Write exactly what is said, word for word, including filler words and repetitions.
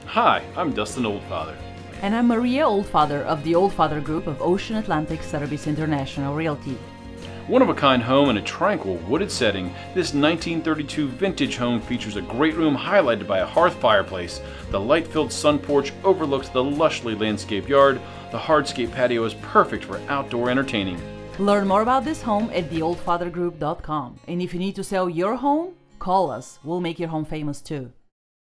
Hi, I'm Dustin Oldfather. And I'm Maria Oldfather of the Oldfather Group of Ocean Atlantic Service International Realty. One-of-a-kind home in a tranquil wooded setting, this nineteen thirty-two vintage home features a great room highlighted by a hearth fireplace. The light-filled sun porch overlooks the lushly landscaped yard. The hardscaped patio is perfect for outdoor entertaining. Learn more about this home at the old father group dot com. And if you need to sell your home, call us. We'll make your home famous too.